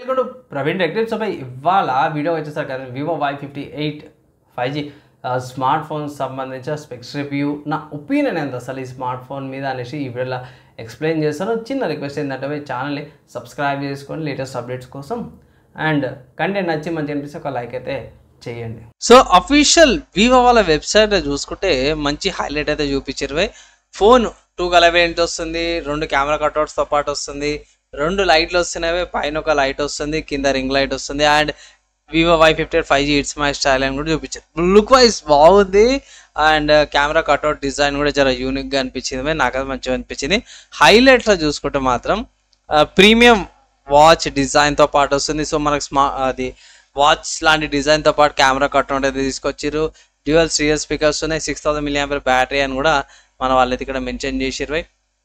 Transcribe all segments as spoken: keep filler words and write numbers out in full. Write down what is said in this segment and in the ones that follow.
Welcome to Praveen tech. So ఇవాళ video వచ్చేసరికి కదా Vivo Y fifty eight five G smart phone సంబంధించిన specs review, నా ఒపీనియన్ ఎంత అసలు ఈ స్మార్ట్ ఫోన్ మీద అనేసి ఈ వీడియోలో ఎక్స్ప్లెయిన్ చేస్తాను. చిన్న రిక్వెస్ట్ ఏంటంటే ఛానల్ని సబ్స్క్రైబ్ చేసుకొని లేటెస్ట్ అప్డేట్స్ కోసం, అండ్ కంటెంట్ నచ్చి మంచి అనిపిస్తే ఒక లైక్ అయితే చేయండి. సో అఫీషియల్ వివో వాళ్ళ వెబ్సైట్ చూసుకుంటే మంచి హైలైట్ అయితే చూపించారు. ఫోన్ టూ కలర్ వేరియంట్ వస్తుంది, రెండు కెమెరా కట్అవుట్స్తో పాటు వస్తుంది, రెండు లైట్లు వస్తున్నాయి, పైన ఒక లైట్ వస్తుంది, కింద రింగ్ లైట్ వస్తుంది, and Vivo Y fifty eight five G it's my style అని కూడా చూపించారు. లుక్ వైజ్ బాగుంది, అండ్ కెమెరా కట్అవుట్ డిజైన్ కూడా చాలా యూనిక్గా అనిపించింది, నాకు అది మంచిగా అనిపించింది. హైలైట్లో చూసుకుంటే మాత్రం ప్రీమియం వాచ్ డిజైన్తో పాటు వస్తుంది. సో మనకు స్మా అది వాచ్ లాంటి డిజైన్తో పాటు కెమెరా కట్అవుట్ అయితే తీసుకొచ్చారు. డ్యూయల్ రియల్ స్పీకర్స్ ఉన్నాయి, six thousand milli ampere battery అని కూడా మన వాళ్ళైతే ఇక్కడ మెన్షన్ చేసారు.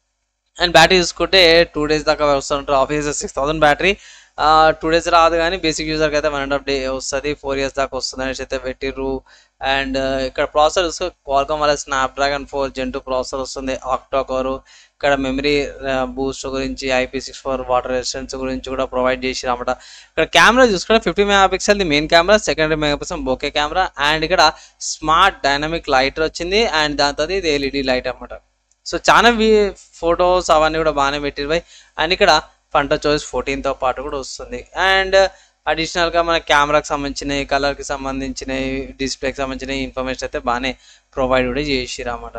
అండ్ బ్యాటరీ చూసుకుంటే టూ డేస్ దాకా వస్తుంటారు. ఆఫీస్ six thousand battery two days రాదు, కానీ బేసిక్ యూజర్కి అయితే వన్ అండ్ హాఫ్ డే వస్తుంది, ఫోర్ ఇయర్స్ దాకా వస్తుంది అనేసి అయితే పెట్టిర్రు. అండ్ ఇక్కడ ప్రాసెసర్ చూసుకో, క్వాల్కామ్ వాళ్ళ Snapdragon four gen two processor వస్తుంది, ఆక్టా కోర్. ఇక్కడ మెమరీ బూస్ట్ గురించి, IP six four water resistance గురించి కూడా ప్రొవైడ్ చేసిరు అన్నమాట. ఇక్కడ కెమెరా చూసుకుంటే ఫిఫ్టీ మెగా పిక్సెల్ది main camera, secondary mega pixel bokeh camera, and ఇక్కడ స్మార్ట్ డైనమిక్ లైట్ వచ్చింది, అండ్ దాని తర్వాత ఇది ఎల్ఈడి లైట్ అన్నమాట. సో చాలా వి ఫొటోస్ అవన్నీ కూడా బాగానే పెట్టిరు. అండ్ ఇక్కడ ఫంటా చాయిస్ ఫోర్టీన్తో పాటు కూడా వస్తుంది. అండ్ అడిషనల్గా మన కెమెరాకి సంబంధించినవి, కలర్కి సంబంధించినవి, డిస్ప్లేకి సంబంధించిన ఇన్ఫర్మేషన్ అయితే బాగానే ప్రొవైడ్ కూడా చేసిరు అన్నమాట.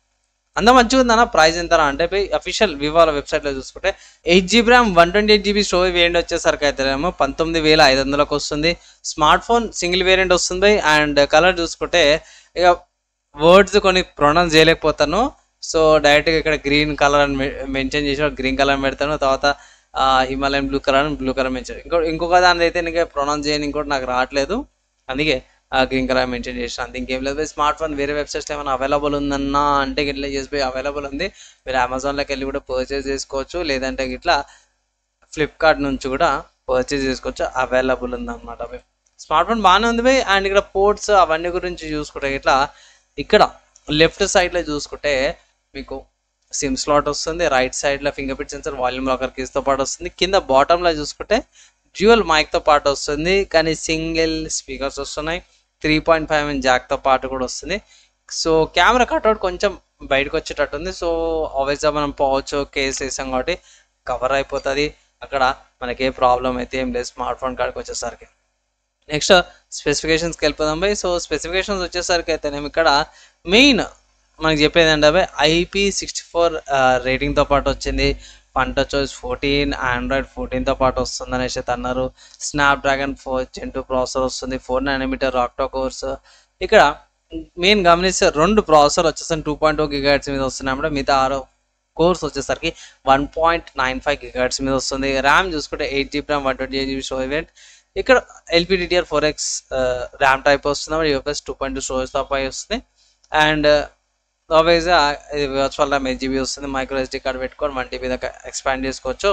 అంత మంచిగా ఉందన్న. ప్రైస్ ఎంత అంటే అఫీషియల్ వివో వెబ్సైట్లో చూసుకుంటే eight GB RAM one twenty eight GB storage variant వచ్చేసరికి అయితే ఏమో పంతొమ్మిది వేల ఐదు వందలకు వస్తుంది. స్మార్ట్ ఫోన్ సింగిల్ వేరియంట్ వస్తుంది. అండ్ కలర్ చూసుకుంటే ఇక వర్డ్స్ కొన్ని ప్రొనౌన్స్ చేయలేకపోతాను, సో డైరెక్ట్గా ఇక్కడ గ్రీన్ కలర్ అని మెన్షన్ చేసి గ్రీన్ కలర్ పెడతాను, తర్వాత హిమాలయన్ బ్లూ కలర్ అని బ్లూ కలర్ మెన్షన్. ఇంకో ఇంకొక దాని అయితే నీకు ప్రొనౌన్స్ చేయని ఇంకోటి నాకు రావట్లేదు, అందుకే గ్రీన్ కలర్ మెన్షన్ చేసిన, అంత ఇంకేం లేదు. స్మార్ట్ ఫోన్ వేరే వెబ్సైట్స్లో ఏమైనా అవైలబుల్ ఉందన్నా అంటే ఇట్లా చేసిపోయి అవైలబుల్ ఉంది, మీరు అమెజాన్లోకి వెళ్ళి కూడా పర్చేస్ చేసుకోవచ్చు, లేదంటే ఇట్లా ఫ్లిప్కార్ట్ నుంచి కూడా పర్చేస్ చేసుకోవచ్చు, అవైలబుల్ ఉందన్నమాట. స్మార్ట్ ఫోన్ బాగానే ఉంది బై. అండ్ ఇక్కడ పోర్ట్స్ అవన్నీ గురించి చూసుకుంటే ఇట్లా ఇక్కడ లెఫ్ట్ సైడ్లో చూసుకుంటే మీకు సిమ్ స్లాట్ వస్తుంది, రైట్ సైడ్లో finger print sensor, volume locker కీస్తో పాటు వస్తుంది, కింద బాటంలో చూసుకుంటే డ్యూయల్ మైక్తో పాటు వస్తుంది, కానీ సింగిల్ స్పీకర్స్ వస్తున్నాయి, త్రీ పాయింట్ ఫైవ్ ఎంఎం జాక్తో పాటు కూడా వస్తుంది. సో కెమెరా కట్అవుట్ కొంచెం బయటకు వచ్చేటట్టు ఉంది. సో ఆబ్వియస్గా మనం పౌచ్ కేస్ వేసాం కాబట్టి కవర్ అయిపోతుంది, అక్కడ మనకి ఏ ప్రాబ్లం అయితే ఏం లేదు స్మార్ట్ ఫోన్ కాడికి వచ్చేసరికి. నెక్స్ట్ స్పెసిఫికేషన్స్కి వెళ్ళిపోదాం బై. సో స్పెసిఫికేషన్స్ వచ్చేసరికి అయితే నేను ఇక్కడ మెయిన్ మనకి చెప్పేది ఏంటంటే ఐపీ సిక్స్టీ ఫోర్ రేటింగ్తో పాటు వచ్చింది, ఫంటా చాయిస్ ఫోర్టీన్, ఆండ్రాయిడ్ ఫోర్టీన్తో పాటు వస్తుంది అనేసి అయితే అన్నారు. Snapdragon four gen two processor వస్తుంది, ఫోర్ నానోమీటర్ ఆక్టా కోర్స్. ఇక్కడ మెయిన్ గమనిస్తే రెండు ప్రాసెసర్ వచ్చేసరికి టూ పాయింట్ టూ గిగాహెర్ట్జ్ మీద వస్తున్నాయి అన్నమాట, మిగతా ఆరో కోర్స్ వచ్చేసరికి one point nine five gigahertz మీద వస్తుంది. ర్యామ్ చూసుకుంటే eight GB RAM one twenty eight GB storage variant. ఇక్కడ LPDDR four X RAM type వస్తుంది, UFS two point two storage తో పై వస్తుంది. అండ్ ఆబ్వియస్గా వర్చువల్ ర్యామ్ ఎయిట్ జీబీ వస్తుంది, మైక్రో ఎస్డీ కార్డ్ పెట్టుకొని వన్ టీబీ దాకా ఎక్స్పాండ్ చేసుకోవచ్చు.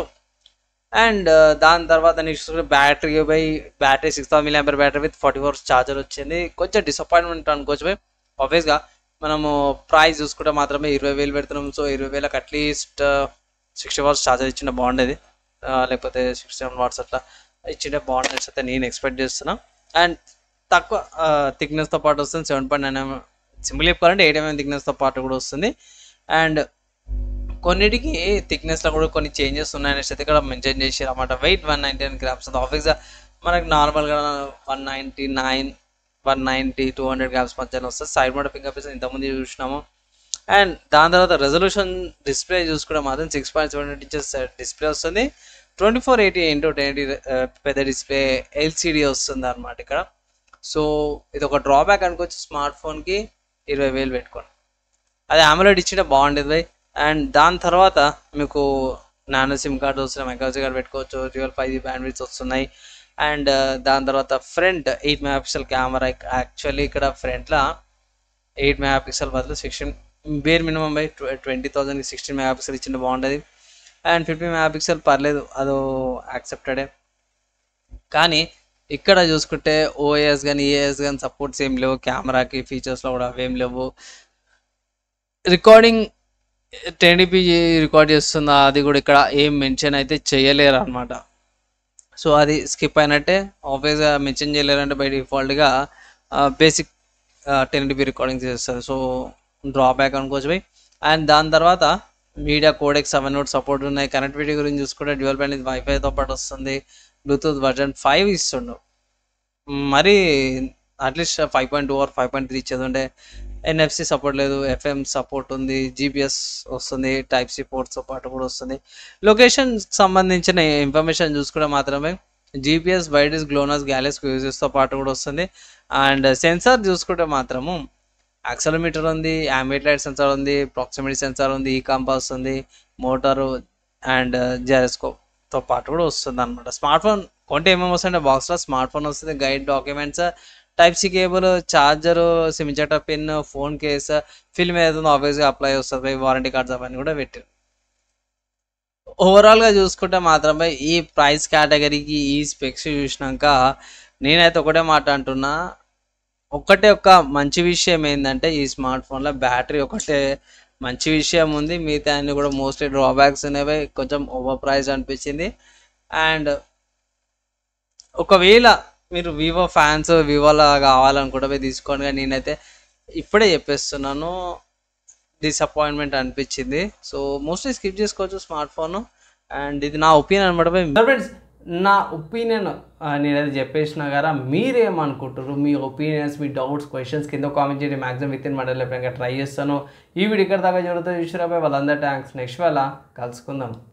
అండ్ దాని తర్వాత next battery by battery six thousand milli ampere battery with forty four charger వచ్చింది. కొంచెం డిసప్పాయింట్మెంట్ అనుకోవచ్చు బై. ఆబ్వియస్గా మనము ప్రైస్ చూసుకుంటే మాత్రమే ఇరవై వేలు పెడుతున్నాం, సో ఇరవై వేలకు అట్లీస్ట్ సిక్స్టీ వాట్స్ ఛార్జర్ ఇచ్చిన బాగుండేది, లేకపోతే సిక్స్టీ సెవెన్ వాట్స్ అట్లా ఇచ్చిండే బాగుండేది అయితే నేను ఎక్స్పెక్ట్ చేస్తున్నా. అండ్ తక్కువ థిక్నెస్తో పాటు వస్తుంది, seven point nine mm simple చెప్పాలంటే ఎయిట్ ఎంఎం థిక్నెస్తో పాటు కూడా వస్తుంది. అండ్ కొన్నిటికి థిక్నెస్లో కూడా కొన్ని చేంజెస్ ఉన్నాయనేసి అయితే ఇక్కడ మెన్షన్ చేసి అన్నమాట. Weight one ninety nine grams ఉంది, ఆఫీస్గా మనకి నార్మల్గా one ninety nine one ninety two hundred grams మధ్యన వస్తుంది. సైడ్ మోడ్ ఫింగర్ ప్రింట్స్ ఇంతకుముందు చూసినాము. అండ్ దాని తర్వాత రెజల్యూషన్ డిస్ప్లే చూసుకుంటే మాత్రం six point seven inches display వస్తుంది, twenty four eighty into ten eighty పెద్ద డిస్ప్లే ఎల్సిడి వస్తుంది అనమాట ఇక్కడ. సో ఇది ఒక డ్రాబ్యాక్ అనుకోవచ్చు స్మార్ట్ ఫోన్కి ఇరవై వేలు పెట్టుకోండి, అది AMOLED ఇచ్చింటే బాగుండేది బై. అండ్ దాని తర్వాత మీకు నానో సిమ్ కార్డ్ వస్తున్నాయి, మైక్రోఎస్డీ కార్డ్ పెట్టుకోవచ్చు, dual five G bandwidth వస్తున్నాయి. అండ్ దాని తర్వాత front eight mega pixel camera. Actually ఇక్కడ ఫ్రంట్లో ఎయిట్ మెగా పిక్సెల్ బదులు sixteen bare minimum by twenty థౌసండ్కి సిక్స్టీన్ మెగా పిక్సెల్ ఇచ్చింటే బాగుంటుంది. అండ్ ఫిఫ్టీ మెగా పిక్సెల్ పర్లేదు, అదో యాక్సెప్టెడే. కానీ ఇక్కడ చూసుకుంటే ఓఎస్ కానీ ఏఎస్ కానీ సపోర్ట్స్ ఏం లేవు, కెమెరాకి ఫీచర్స్లో కూడా అవేం లేవు. Recording ten eighty P record చేస్తుందా అది కూడా ఇక్కడ ఏం మెన్షన్ అయితే చేయలేరు అనమాట. సో అది స్కిప్ అయినట్టే. ఆబ్వియస్గా మెన్షన్ చేయలేరంటే బై డిఫాల్ట్గా basic ten eighty P recording చేస్తారు. సో డ్రాబ్యాక్ అనుకోవచ్చు బై. అండ్ దాని తర్వాత మీడియా కోడెక్ సెవెన్ నోట్ సపోర్ట్ ఉన్నాయి. కనెక్టివిటీ గురించి చూసుకుంటే డ్యూయల్ బ్యాండ్ ఇది వైఫైతో పాటు వస్తుంది. బ్లూటూత్ వర్జన్ ఫైవ్ ఇస్తుండు, మరి at least five point two or five point three ఇచ్చేది ఉండే. ఎన్ఎఫ్సి సపోర్ట్ లేదు, ఎఫ్ఎం సపోర్ట్ ఉంది, జీపీఎస్ వస్తుంది, టైప్ సి పోర్ట్స్తో పాటు కూడా వస్తుంది. లొకేషన్ సంబంధించిన ఇన్ఫర్మేషన్ చూసుకుంటే మాత్రమే జీపీఎస్, వైడిస్, గ్లోనస్, గ్యాలెస్ యూజెస్తో పాటు కూడా వస్తుంది. అండ్ సెన్సార్ చూసుకుంటే మాత్రము యాక్సెలమీటర్ ఉంది, యాంబియంట్ లైట్ సెన్సార్ ఉంది, ప్రాక్సిమిటీ సెన్సార్ ఉంది, ఈ కంపాస్ ఉంది, మోటారు అండ్ జైరోస్కోప్తో పాటు కూడా వస్తుంది అనమాట. స్మార్ట్ ఫోన్ కొంటే ఏమేమి వస్తాయంటే బాక్స్లో స్మార్ట్ ఫోన్ వస్తుంది, guide, documents, type C cable, charger, SIM ejector pin, phone case, film ఏదైతుందో ఆబ్వియస్గా అప్లై వస్తుంది, వారంటీ కార్డ్స్ అవన్నీ కూడా పెట్టారు. ఓవరాల్గా చూసుకుంటే మాత్రమే ఈ ప్రైస్ కేటగిరీకి ఈ స్పెక్స్ చూసినాక నేనైతే ఒకటే మాట అంటున్నా, ఒక్కటే ఒక్క మంచి విషయం ఏంటంటే ఈ స్మార్ట్ ఫోన్లో బ్యాటరీ ఒకటే మంచి విషయం ఉంది. మిగతా అన్ని కూడా మోస్ట్లీ డ్రాబ్యాక్స్ అనేవి, కొంచెం ఓవర్ ప్రైస్ అనిపించింది. అండ్ ఒకవేళ మీరు వివో ఫ్యాన్స్ వివోలా కావాలనుకుంటే పోయి తీసుకోండి, కానీ నేనైతే ఇప్పుడే చెప్పేస్తున్నాను డిసప్పాయింట్మెంట్ అనిపించింది. సో మోస్ట్లీ స్కిప్ చేసుకోవచ్చు స్మార్ట్ ఫోన్. అండ్ ఇది నా ఒపీనియన్ అనమాట. ఫ్రెండ్స్, నా ఒపీనియన్ నేనైతే చెప్పేసిన కదా, మీరేమనుకుంటారు? మీ ఒపీనియన్స్, మీ డౌట్స్, క్వశ్చన్స్ కింద కామెంట్ చేయండి. మ్యాక్సిమం విత్ ఇన్ మండల్ ఎప్పుడైనా ట్రై చేస్తాను. ఈ వీడియో ఇక్కడ దాకా జరుగుతుంది చూసిరాబాయ్, వాళ్ళందరూ థ్యాంక్స్. నెక్స్ట్ వేళ కలుసుకుందాం.